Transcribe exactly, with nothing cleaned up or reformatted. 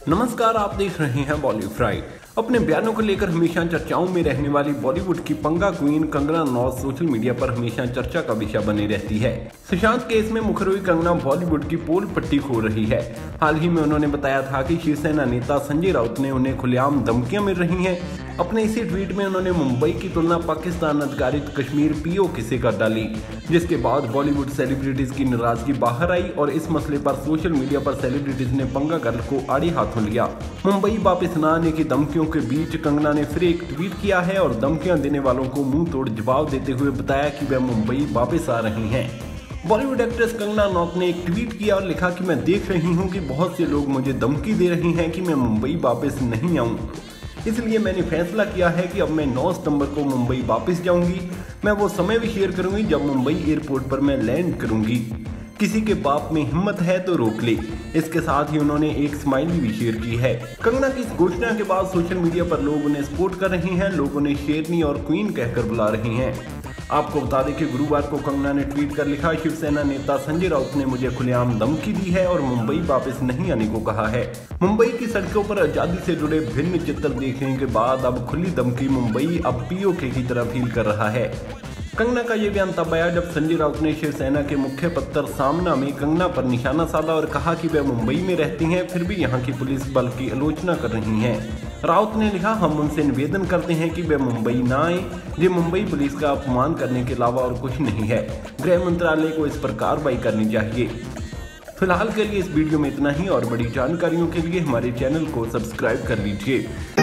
नमस्कार, आप देख रहे हैं बॉलीवुड फ्राई। अपने बयानों को लेकर हमेशा चर्चाओं में रहने वाली बॉलीवुड की Panga queen Kangana Ranaut social media पर हमेशा चर्चा का विषय बनी रहती है। सुशांत केस में मुखर कंगना बॉलीवुड की पोल पट्टी खो रही है। हाल ही में उन्होंने बताया था कि शिवसेना नेता संजय राउत ने उन्हें खुलेआम धमकियां मिल रही हैं। अपने इसी ट्वीट में उन्होंने मुंबई की तुलना पाकिस्तान अधिकारित कश्मीर पीओके से कर डाली, जिसके बाद बॉलीवुड सेलिब्रिटीज की नाराजगी बाहर आई और इस मसले पर सोशल मीडिया पर सेलिब्रिटीज ने पंगा गर्ल को आड़े हाथों लिया। मुंबई वापस न आने की धमकियों के बीच कंगना ने फिर एक ट्वीट किया है और धमकियां देने वालों को मुंह तोड़ जवाब देते हुए बताया कि वह मुंबई वापस आ रही हैं। बॉलीवुड एक्ट्रेस कंगना रनौत ने एक ट्वीट किया और लिखा कि मैं देख रही हूं कि बहुत से लोग मुझे धमकी दे रहे हैं कि मैं मुंबई वापस नहीं आऊं, इसलिए मैंने फैसला किया है कि अब मैं नौ सितंबर को मुंबई वापस जाऊंगी। मैं वो समय भी शेयर करूंगी जब मुंबई एयरपोर्ट पर मैं लैंड करूंगी। किसी के बाप में हिम्मत है तो रोक ले। इसके साथ ही उन्होंने एक स्माइली भी शेयर की है। कंगना की इस घोषणा के बाद सोशल मीडिया पर लोग उन्हें सपोर्ट कर रहे हैं, लोग उन्हें शेरनी और क्वीन कहकर बुला रहे हैं। आपको बता दें कि गुरुवार को कंगना ने ट्वीट कर लिखा, शिवसेना नेता संजय राउत ने मुझे खुलेआम धमकी दी है और मुंबई वापस नहीं आने को कहा है। मुंबई की सड़कों पर आजादी से जुड़े भिन्न चित्र देखने के बाद अब खुली धमकी मुंबई अब पीओके की तरह फील कर रहा है। कंगना का ये बयान तब आया जब संजय राउत ने शिवसेना के मुख्य पत्र सामना में कंगना पर निशाना साधा और कहा कि वे मुंबई में रहती हैं, फिर भी यहां की पुलिस बल की आलोचना कर रही हैं। राउत ने लिखा, हम उनसे निवेदन करते हैं कि वे मुंबई ना आए। ये मुंबई पुलिस का अपमान करने के अलावा और कुछ नहीं है। गृह मंत्रालय को इस पर कार्रवाई करनी चाहिए। फिलहाल के लिए इस वीडियो में इतना ही और बड़ी जानकारियों के लिए हमारे चैनल को सब्सक्राइब कर लीजिए।